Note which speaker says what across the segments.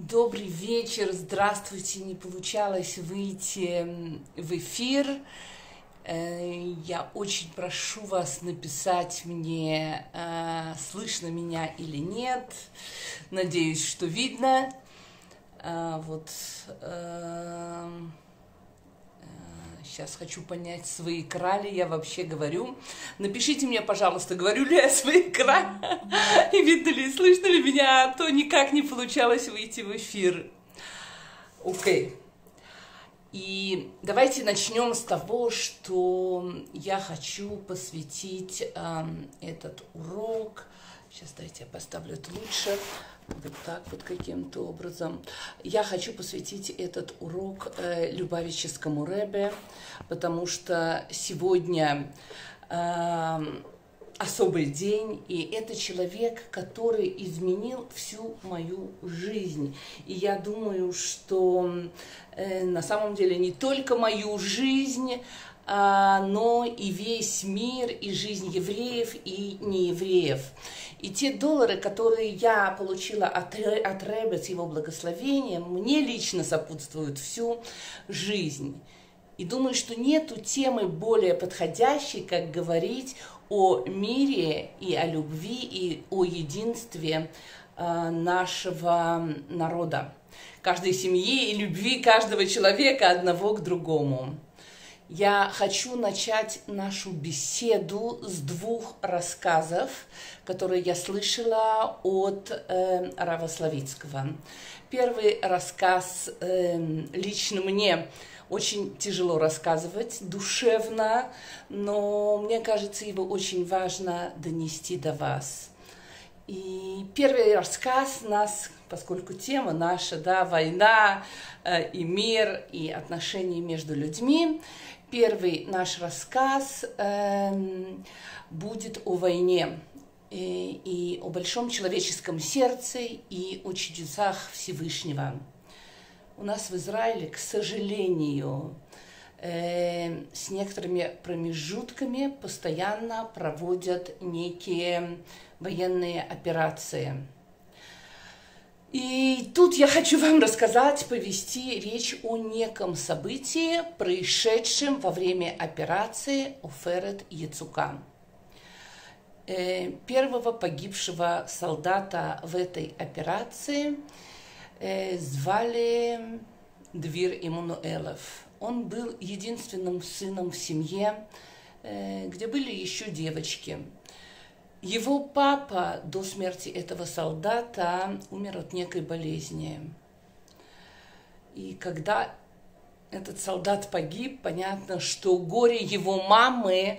Speaker 1: Добрый вечер, здравствуйте. Не получалось выйти в эфир. Я очень прошу вас написать мне, слышно меня или нет. Надеюсь, что видно. Сейчас хочу понять, свои крали я вообще говорю. Напишите мне, пожалуйста, говорю ли я свои крали, и видно ли, слышно ли меня, а то никак не получалось выйти в эфир. Окей. И давайте начнем с того, что я хочу посвятить этот урок. Сейчас дайте я поставлю это лучше. Вот так вот каким-то образом. Я хочу посвятить этот урок Любавическому Ребе, потому что сегодня особый день, и это человек, который изменил всю мою жизнь. И я думаю, что на самом деле не только мою жизнь, но и весь мир, и жизнь евреев, и неевреев. И те доллары, которые я получила от Ребе с его благословением, мне лично сопутствуют всю жизнь. И думаю, что нету темы более подходящей, как говорить о мире и о любви, и о единстве нашего народа, каждой семьи и любви каждого человека одного к другому. Я хочу начать нашу беседу с двух рассказов, которые я слышала от Рава Славицкого. Первый рассказ лично мне очень тяжело рассказывать, душевно, но мне кажется, его очень важно донести до вас. И первый рассказ нас, поскольку тема наша, да, война и мир, и отношения между людьми, первый наш рассказ будет о войне и о большом человеческом сердце и о чудесах Всевышнего. У нас в Израиле, к сожалению, с некоторыми промежутками постоянно проводят некие военные операции. И тут я хочу вам рассказать, повести речь о неком событии, происшедшем во время операции Оферет Яцука. Первого погибшего солдата в этой операции звали Двир Иммануэлов. Он был единственным сыном в семье, где были еще девочки. Его папа до смерти этого солдата умер от некой болезни. И когда этот солдат погиб, понятно, что горе его мамы,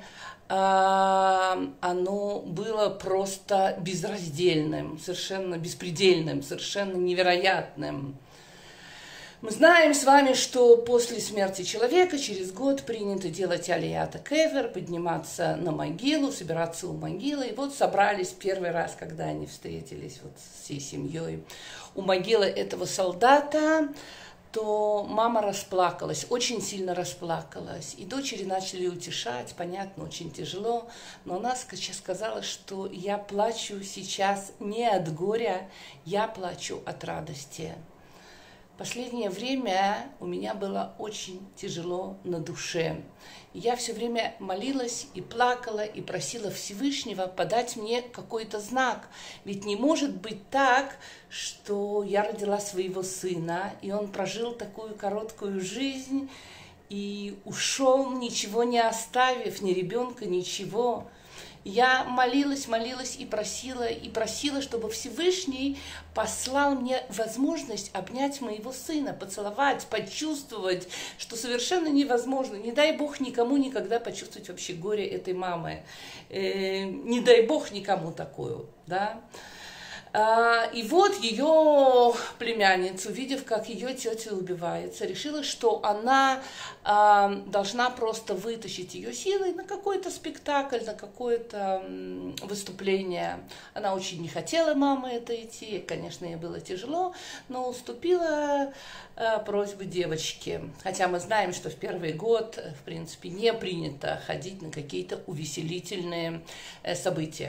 Speaker 1: оно было просто безраздельным, совершенно беспредельным, совершенно невероятным. Мы знаем с вами, что после смерти человека через год принято делать алията кевер, подниматься на могилу, собираться у могилы. И вот собрались первый раз, когда они встретились вот с всей семьей у могилы этого солдата, то мама расплакалась, очень сильно расплакалась. И дочери начали утешать, понятно, очень тяжело. Но она сказала, что я плачу сейчас не от горя, я плачу от радости. Последнее время у меня было очень тяжело на душе. Я все время молилась и плакала, и просила Всевышнего подать мне какой-то знак. Ведь не может быть так, что я родила своего сына, и он прожил такую короткую жизнь, и ушел, ничего не оставив, ни ребенка, ничего. Я молилась и просила, чтобы Всевышний послал мне возможность обнять моего сына, поцеловать, почувствовать, что совершенно невозможно. Не дай Бог никому никогда почувствовать вообще горе этой мамы. Не дай Бог никому такую, да. И вот ее племянница, увидев, как ее тетя убивается, решила, что она должна просто вытащить ее силой на какой-то спектакль, на какое-то выступление. Она очень не хотела, мама, это идти, конечно, ей было тяжело, но уступила просьбе девочки. Хотя мы знаем, что в первый год, в принципе, не принято ходить на какие-то увеселительные события.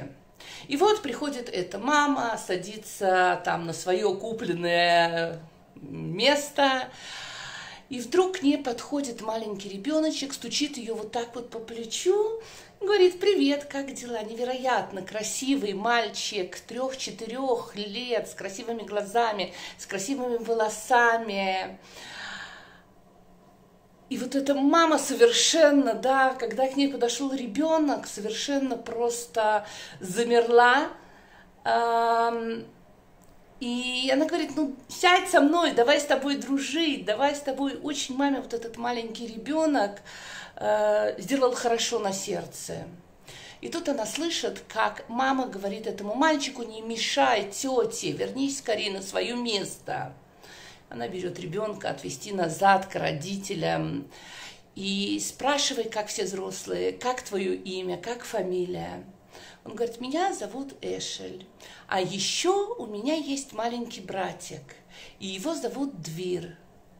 Speaker 1: И вот приходит эта мама, садится там на свое купленное место, и вдруг к ней подходит маленький ребеночек, стучит ее вот так вот по плечу, говорит: привет, как дела? Невероятно красивый мальчик 3-4 лет, с красивыми глазами, с красивыми волосами. И вот эта мама совершенно, да, когда к ней подошел ребенок, совершенно просто замерла. И она говорит: ну, сядь со мной, давай с тобой дружить, давай с тобой. Очень маме вот этот маленький ребенок сделал хорошо на сердце. И тут она слышит, как мама говорит этому мальчику: не мешай тете, вернись скорее на свое место. Она берет ребенка отвести назад к родителям и спрашивает, как все взрослые: как твое имя, как фамилия? Он говорит: меня зовут Эшель, а еще у меня есть маленький братик, и его зовут Двир.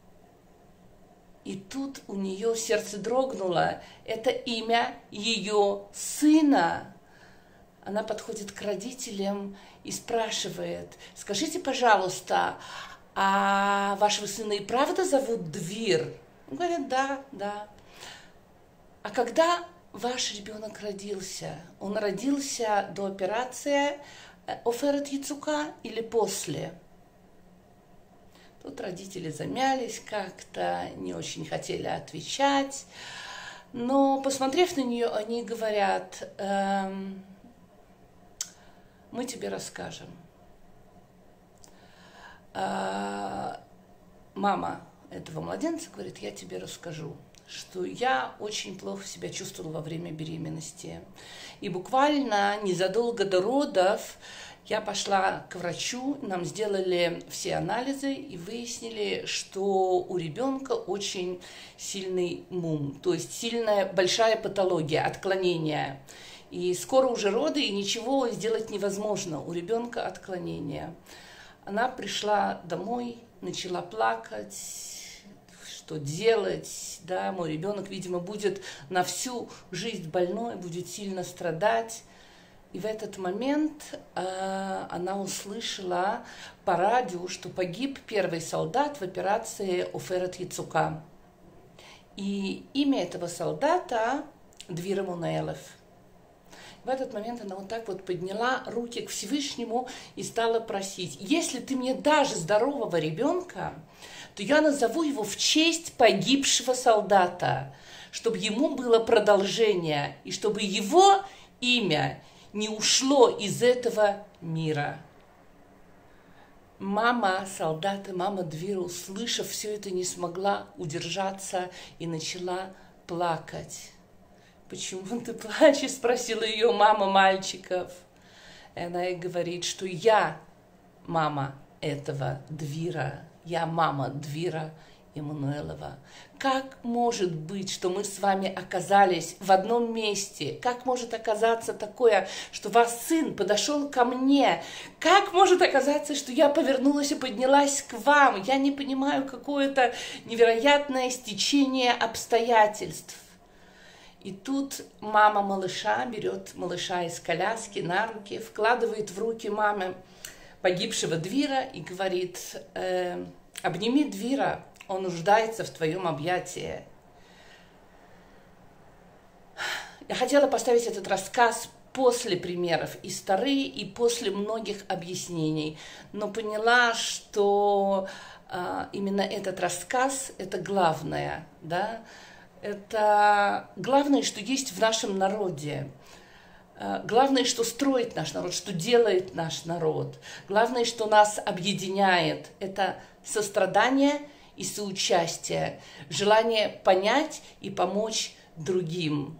Speaker 1: И тут у нее сердце дрогнуло, это имя ее сына. Она подходит к родителям и спрашивает: скажите, пожалуйста, а вашего сына и правда зовут Двир? Он говорит: да, да. А когда ваш ребенок родился? Он родился до операции Оферет Яцука или после? Тут родители замялись как-то, не очень хотели отвечать, но, посмотрев на нее, они говорят: мы тебе расскажем. Мама этого младенца говорит: я тебе расскажу, что я очень плохо себя чувствовала во время беременности. И буквально незадолго до родов я пошла к врачу, нам сделали все анализы и выяснили, что у ребенка очень сильный мум, то есть сильная, большая патология, отклонение. И скоро уже роды, и ничего сделать невозможно, у ребенка отклонение. Она пришла домой, начала плакать, что делать, да, мой ребенок, видимо, будет на всю жизнь больной, будет сильно страдать. И в этот момент она услышала по радио, что погиб первый солдат в операции Оферет Яцука. И имя этого солдата Двир Эммануэлов. В этот момент она вот так вот подняла руки к Всевышнему и стала просить: если ты мне дашь здорового ребенка, то я назову его в честь погибшего солдата, чтобы ему было продолжение, и чтобы его имя не ушло из этого мира. Мама солдата, мама Двира, услышав все это, не смогла удержаться и начала плакать. «Почему ты плачешь?» – спросила ее мама мальчиков. И она ей говорит, что я мама этого Двира, я мама Двира Эммануэлова. Как может быть, что мы с вами оказались в одном месте? Как может оказаться такое, что ваш сын подошел ко мне? Как может оказаться, что я повернулась и поднялась к вам? Я не понимаю, какое-то невероятное стечение обстоятельств. И тут мама малыша берет малыша из коляски на руки, вкладывает в руки мамы погибшего Двира и говорит: обними Двира, он нуждается в твоем объятии. Я хотела поставить этот рассказ после примеров из Торы и после многих объяснений, но поняла, что именно этот рассказ – это главное, да? Это главное, что есть в нашем народе. Главное, что строит наш народ, что делает наш народ. Главное, что нас объединяет, это сострадание и соучастие, желание понять и помочь другим.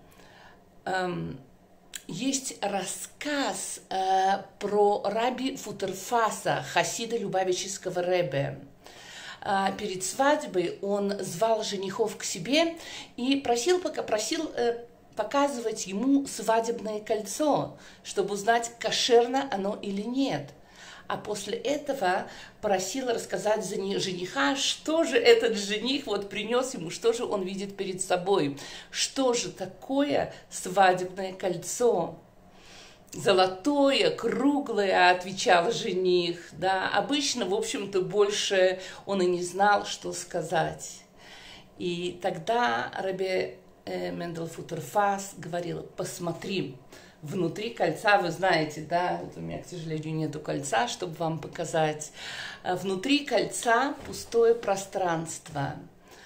Speaker 1: Есть рассказ про раби Футерфаса, хасида Любавического ребе. Перед свадьбой он звал женихов к себе и просил показывать ему свадебное кольцо, чтобы узнать, кошерно оно или нет. А после этого просил рассказать жениха, что же этот жених вот принес ему, что же он видит перед собой, что же такое свадебное кольцо. золотое, круглое, отвечал жених, да, обычно, в общем-то, больше он и не знал, что сказать. И тогда Рабби Мендел Футер-Фас говорил: посмотри, внутри кольца, вы знаете, да, вот у меня, к сожалению, нету кольца, чтобы вам показать, внутри кольца пустое пространство.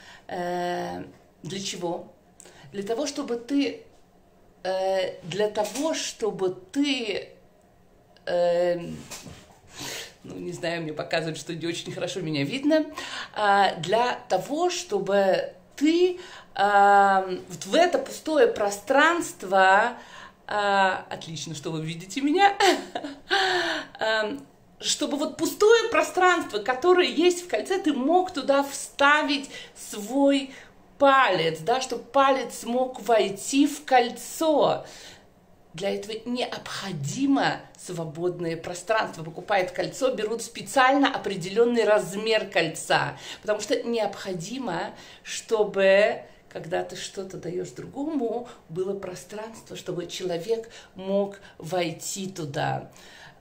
Speaker 1: Для чего? Для того, чтобы ты ну, не знаю, мне показывают, что не очень хорошо меня видно, для того, чтобы ты в это пустое пространство, отлично, что вы видите меня, чтобы вот пустое пространство, которое есть в кольце, ты мог туда вставить свой палец, да, чтобы палец мог войти в кольцо. Для этого необходимо свободное пространство. Покупают кольцо, берут специально определенный размер кольца, потому что необходимо, чтобы, когда ты что-то даешь другому, было пространство, чтобы человек мог войти туда.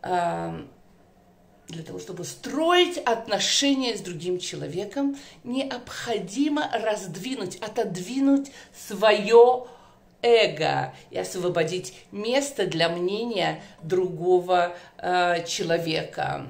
Speaker 1: Для того, чтобы строить отношения с другим человеком, необходимо отодвинуть свое эго и освободить место для мнения другого человека.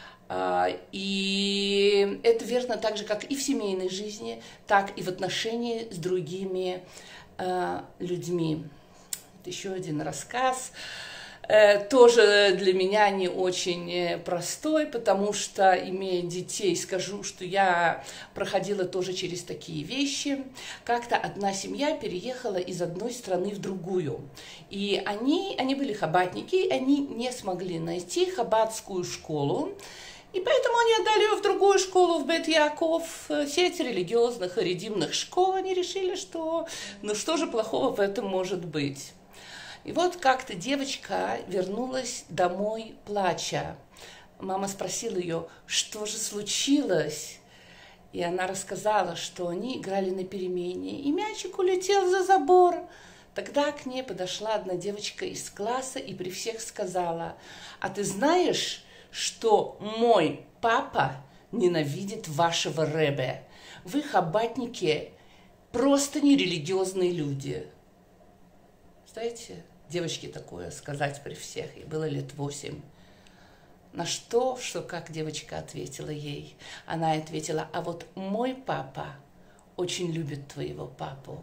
Speaker 1: И это верно так же, как и в семейной жизни, так и в отношении с другими людьми. Это еще один рассказ. Тоже для меня не очень простой, потому что, имея детей, скажу, что я проходила тоже через такие вещи. Как-то одна семья переехала из одной страны в другую. И они были хаббатники, они не смогли найти хаббатскую школу. И поэтому они отдали ее в другую школу, в Бет-Яков, сеть религиозных харидимных школ. Они решили, что ну что же плохого в этом может быть. И вот как-то девочка вернулась домой, плача. Мама спросила ее, что же случилось? И она рассказала, что они играли на перемене, и мячик улетел за забор. Тогда к ней подошла одна девочка из класса и при всех сказала: а ты знаешь, что мой папа ненавидит вашего ребе? Вы, хаббатники, просто нерелигиозные люди. Знаете, девочке такое сказать при всех, ей было лет 8. На что как девочка ответила ей? Она ответила: а вот мой папа очень любит твоего папу.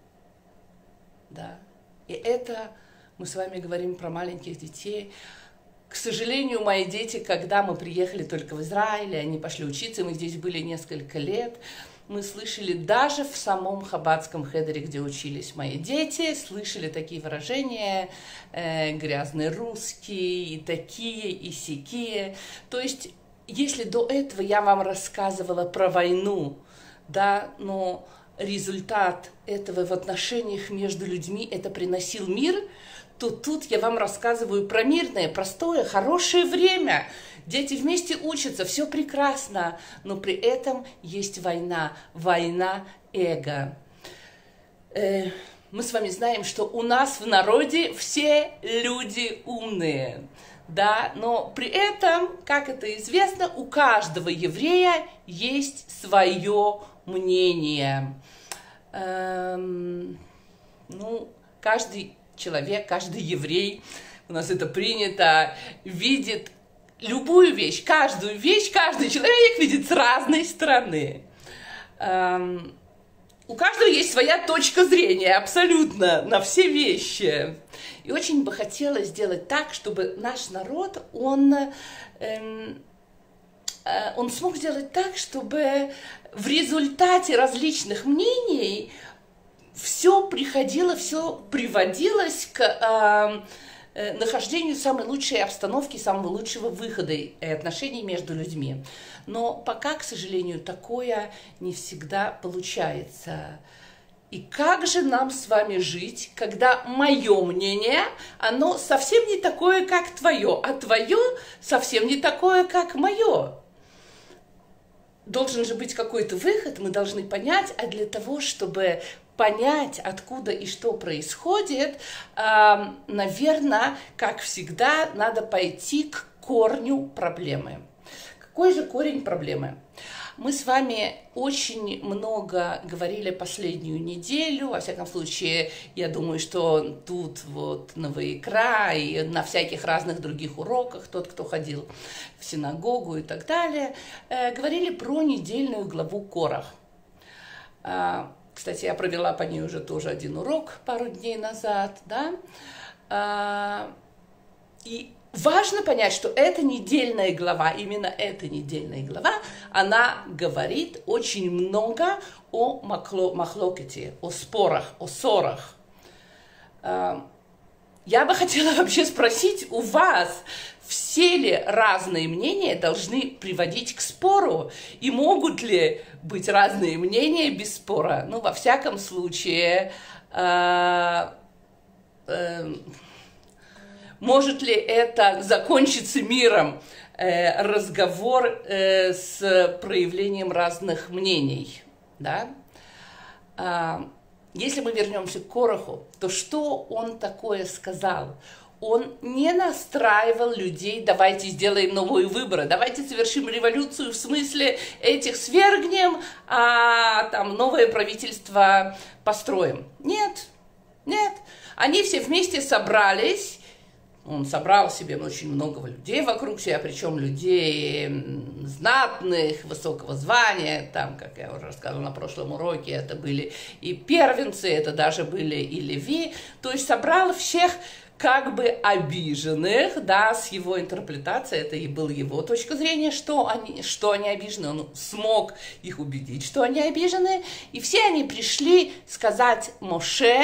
Speaker 1: Да. И это мы с вами говорим про маленьких детей. К сожалению, мои дети, когда мы приехали только в Израиль, они пошли учиться, мы здесь были несколько лет, мы слышали даже в самом хаббатском хедере, где учились мои дети, слышали такие выражения: грязный русский, и такие, и сякие. То есть, если до этого я вам рассказывала про войну, да, но результат этого в отношениях между людьми это приносил мир, то тут я вам рассказываю про мирное, простое, хорошее время. Дети вместе учатся, все прекрасно, но при этом есть война, война эго. Мы с вами знаем, что у нас в народе все люди умные, да, но при этом, как это известно, у каждого еврея есть свое мнение. Каждый человек, каждый еврей, у нас это принято, видит любую вещь, каждый человек видит с разной стороны. У каждого есть своя точка зрения абсолютно на все вещи. И очень бы хотелось сделать так, чтобы наш народ, он смог сделать так, чтобы в результате различных мнений все приводилось к нахождению самой лучшей обстановки, самого лучшего выхода и отношений между людьми. Но пока, к сожалению, такое не всегда получается. И как же нам с вами жить, когда мое мнение, оно совсем не такое, как твое, а твое совсем не такое, как мое? Должен же быть какой-то выход, мы должны понять, а для того, чтобы понять, откуда и что происходит, наверное, как всегда, надо пойти к корню проблемы. Какой же корень проблемы? Мы с вами очень много говорили последнюю неделю, во всяком случае, я думаю, что тут вот на ВИКРА и на всяких разных других уроках, тот, кто ходил в синагогу и так далее, говорили про недельную главу Корах. Кстати, я провела по ней уже тоже один урок пару дней назад, да, и важно понять, что эта недельная глава, именно эта недельная глава, она говорит очень много о махлокете, о спорах, о ссорах. Я бы хотела вообще спросить у вас, все ли разные мнения должны приводить к спору? И могут ли быть разные мнения без спора? Ну, во всяком случае, может ли это закончиться миром, разговор с проявлением разных мнений? Да? Если мы вернемся к Кораху, то что он такое сказал? Он не настраивал людей, давайте сделаем новые выборы, давайте совершим революцию, в смысле этих свергнем, а там новое правительство построим. Нет, нет. Они все вместе собрались. Он собрал себе очень много людей вокруг себя, причем людей знатных, высокого звания, там, как я уже рассказывала на прошлом уроке, это были и первенцы, это даже были и леви, то есть собрал всех как бы обиженных, да, с его интерпретацией, это и была его точка зрения, что они обижены, он смог их убедить, что они обижены, и все они пришли сказать Моше: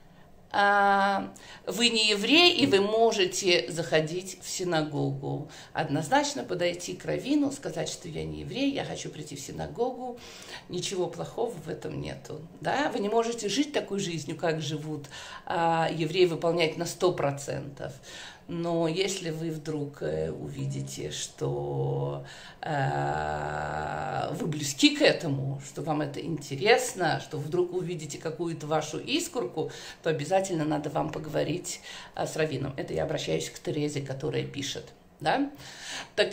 Speaker 1: вы не еврей, и вы можете заходить в синагогу. Однозначно подойти к раввину, сказать, что я не еврей, я хочу прийти в синагогу. Ничего плохого в этом нету. Да? Вы не можете жить такой жизнью, как живут евреи, выполнять на 100%. Но если вы вдруг увидите, что вы близки к этому, что вам это интересно, что вдруг увидите какую-то вашу искорку, то обязательно надо вам поговорить с раввином. Это я обращаюсь к Терезе, которая пишет. Да? Так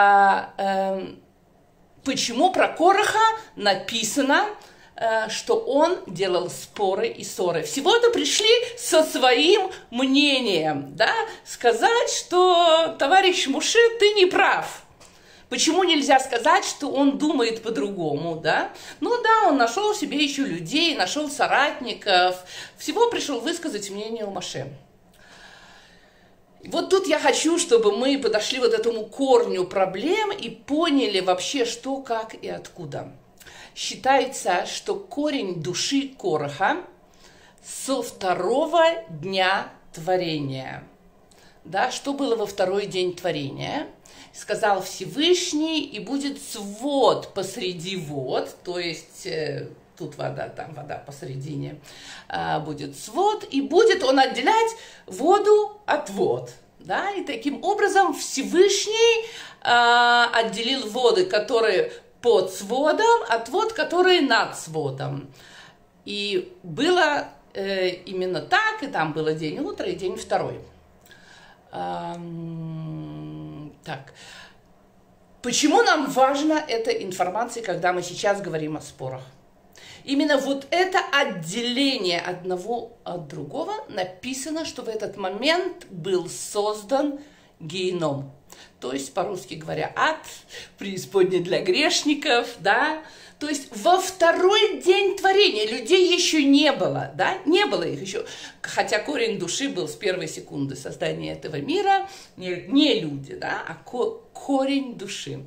Speaker 1: почему про Кораха написано, что он делал споры и ссоры? Всего-то пришли со своим мнением, да, сказать, что товарищ Моше, ты не прав. Почему нельзя сказать, что он думает по-другому, да? Ну да, он нашел себе еще людей, нашел соратников, всего пришел высказать мнение у Моше. Вот тут я хочу, чтобы мы подошли вот к этому корню проблем и поняли вообще, что, как и откуда. Считается, что корень души Кораха со второго дня творения. Да, что было во второй день творения? Сказал Всевышний, и будет свод посреди вод, то есть тут вода, там вода посередине, будет свод, и будет он отделять воду от вод. Да? И таким образом Всевышний отделил воды, которые под сводом, от вод, которые над сводом. И было именно так, и там было день утра и день второй. Так. Почему нам важна эта информация, когда мы сейчас говорим о спорах? Именно вот это отделение одного от другого написано, что в этот момент был создан геном. То есть, по-русски говоря, ад, преисподняя для грешников, да. То есть, во второй день творения людей еще не было, да, не было их еще. Хотя корень души был с первой секунды создания этого мира, не люди, да, а корень души.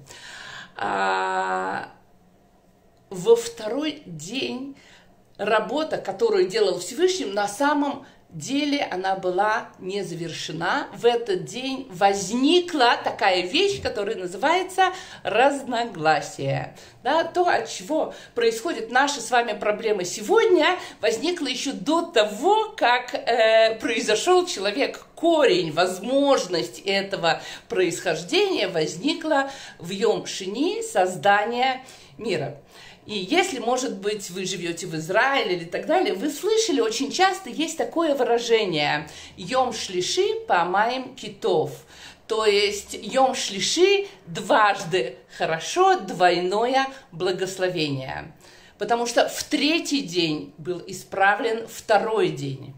Speaker 1: Во второй день работа, которую делал Всевышний, на самом деле она была не завершена. В этот день возникла такая вещь, которая называется разногласие. Да, то, от чего происходят наши с вами проблемы сегодня, возникло еще до того, как произошел человек корень, возможность этого происхождения возникла в Йом Шини, создание мира. И если, может быть, вы живете в Израиле или так далее, вы слышали, очень часто есть такое выражение «Йом шлиши паамаим китов». То есть Йом шлиши дважды хорошо, двойное благословение. Потому что в третий день был исправлен второй день.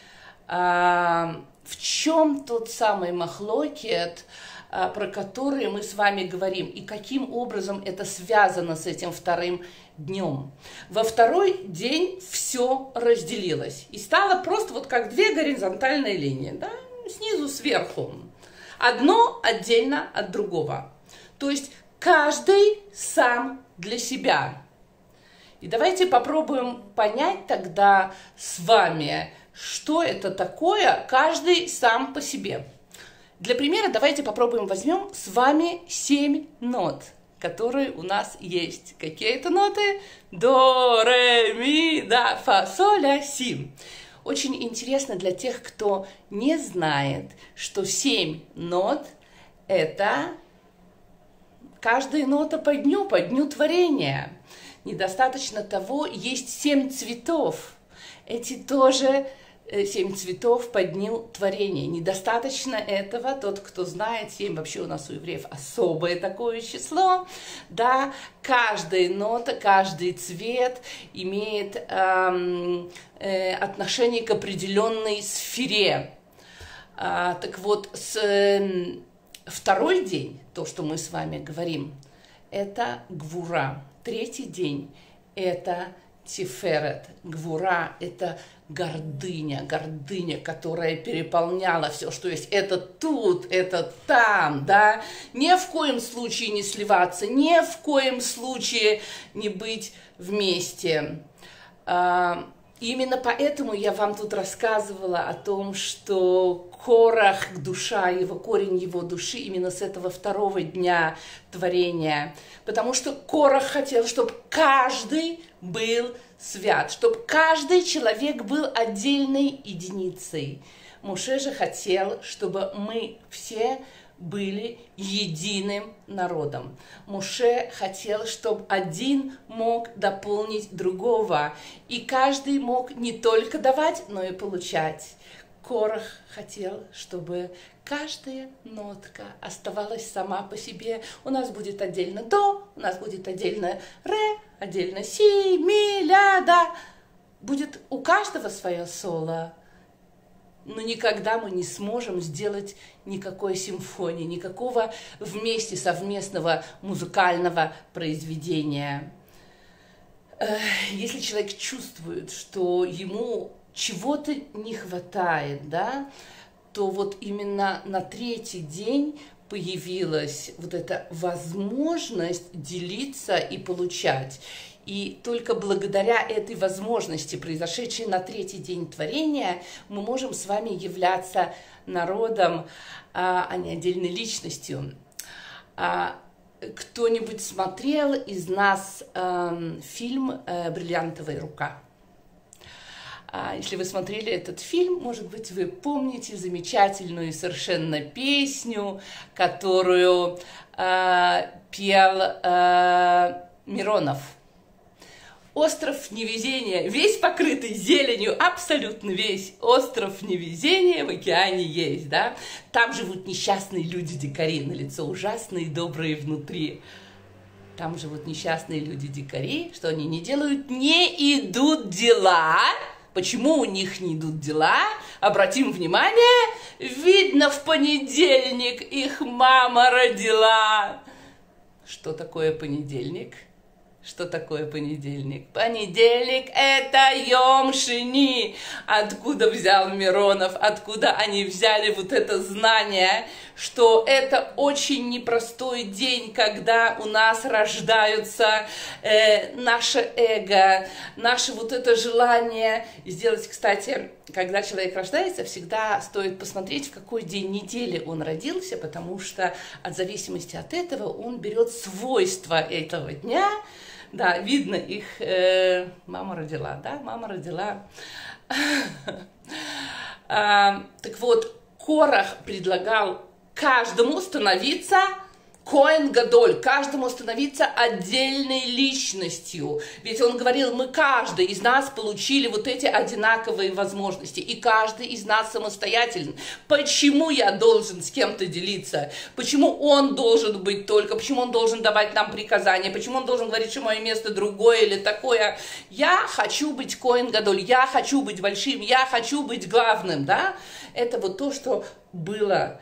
Speaker 1: В чем тот самый махлокет, про который мы с вами говорим, и каким образом это связано с этим вторым днем? Во второй день все разделилось и стало просто вот как две горизонтальные линии, да? Снизу сверху. Одно отдельно от другого. То есть каждый сам для себя. И давайте попробуем понять тогда с вами, что это такое, каждый сам по себе. Для примера давайте попробуем возьмем с вами 7 нот, которые у нас есть. Какие это ноты? До, ре, ми, да, фа, соль, ля, си. Очень интересно для тех, кто не знает, что 7 нот – это каждая нота по дню творения. Недостаточно того, есть 7 цветов. Эти тоже 7 цветов по дню творения. Недостаточно этого, тот, кто знает, 7 вообще у нас у евреев особое такое число, да, каждая нота, каждый цвет имеет отношение к определенной сфере. Так вот, второй день, то, что мы с вами говорим, это гвура. Третий день – это тиферет. Гвура – это гордыня, которая переполняла все, что есть. Это тут, это там, да. Ни в коем случае не сливаться, ни в коем случае не быть вместе. Именно поэтому я вам тут рассказывала о том, что Корах, душа его, корень его души, именно с этого второго дня творения. Потому что Корах хотел, чтобы каждый был свят, чтобы каждый человек был отдельной единицей. Моше же хотел, чтобы мы все были единым народом. Моше хотел, чтобы один мог дополнить другого, и каждый мог не только давать, но и получать. Корах хотел, чтобы каждая нотка оставалась сама по себе. У нас будет отдельно до, у нас будет отдельно ре, отдельно си, ми, ля, да. Будет у каждого свое соло. Но никогда мы не сможем сделать никакой симфонии, никакого вместе совместного музыкального произведения. Если человек чувствует, что ему чего-то не хватает, да, то вот именно на третий день появилась вот эта возможность делиться и получать. И только благодаря этой возможности, произошедшей на третий день творения, мы можем с вами являться народом, а не отдельной личностью. Кто-нибудь смотрел из нас фильм «Бриллиантовая рука»? Если вы смотрели этот фильм, может быть, вы помните замечательную совершенно песню, которую пел Миронов. Остров невезения, весь покрытый зеленью, абсолютно весь остров невезения в океане есть, да? Там живут несчастные люди-дикари, на лицо ужасные и добрые внутри. Там живут несчастные люди-дикари, что они не делают? Не идут дела. Почему у них не идут дела? Обратим внимание, видно, в понедельник их мама родила. Что такое понедельник? Что такое понедельник? Понедельник – это Йом Шини. Откуда взял Миронов? Откуда они взяли вот это знание, что это очень непростой день, когда у нас рождаются наше эго, наше вот это желание сделать. Кстати, когда человек рождается, всегда стоит посмотреть, в какой день недели он родился, потому что от зависимости от этого он берет свойства этого дня. Да, видно их, мама родила, да, мама родила. Так вот, Корах предлагал каждому становиться Коэн Гадоль, каждому становиться отдельной личностью. Ведь он говорил, мы каждый из нас получили вот эти одинаковые возможности, и каждый из нас самостоятелен. Почему я должен с кем-то делиться? Почему он должен быть только? Почему он должен давать нам приказания? Почему он должен говорить, что мое место другое или такое? Я хочу быть Коэн Гадоль, я хочу быть большим, я хочу быть главным, да? Это вот то, что было...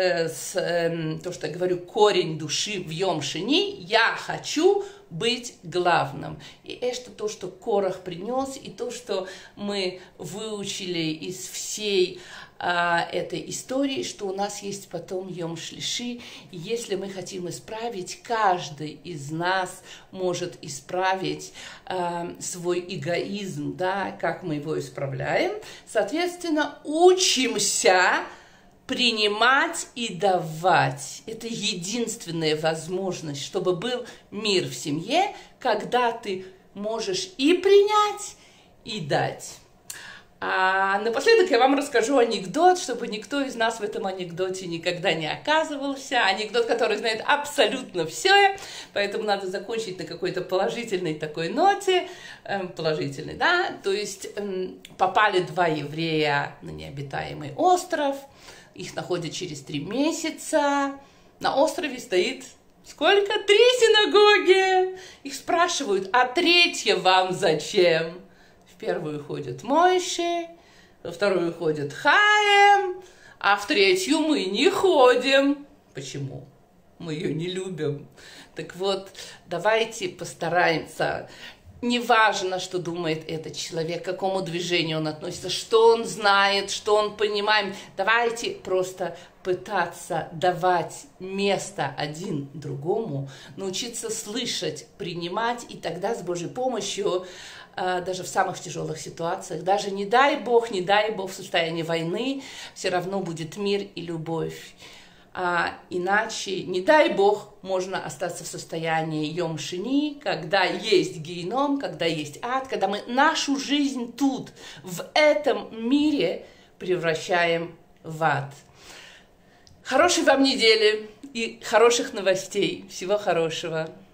Speaker 1: то, что я говорю, корень души в Йом Шини, я хочу быть главным. И это то, что Корах принес, и то, что мы выучили из всей этой истории, что у нас есть потом Йом Шлиши, и если мы хотим исправить, каждый из нас может исправить свой эгоизм, да, как мы его исправляем, соответственно, учимся принимать и давать. Это единственная возможность, чтобы был мир в семье, когда ты можешь и принять, и дать. А напоследок я вам расскажу анекдот, чтобы никто из нас в этом анекдоте никогда не оказывался. Анекдот, который знает абсолютно все, поэтому надо закончить на какой-то положительной такой ноте. Положительной, да? То есть попали два еврея на необитаемый остров. Их находят через 3 месяца. На острове стоит сколько? 3 синагоги. Их спрашивают, а третья вам зачем? В первую ходит Мойше, во вторую ходит Хаим, а в третью мы не ходим. Почему? Мы ее не любим. Так вот, давайте постараемся. Неважно, что думает этот человек, к какому движению он относится, что он знает, что он понимает. Давайте просто пытаться давать место один другому, научиться слышать, принимать, и тогда с Божьей помощью, даже в самых тяжелых ситуациях, даже не дай Бог в состоянии войны, все равно будет мир и любовь. А иначе, не дай Бог, можно остаться в состоянии Йом Шини, когда есть геном, когда есть ад, когда мы нашу жизнь тут, в этом мире, превращаем в ад. Хорошей вам недели и хороших новостей. Всего хорошего.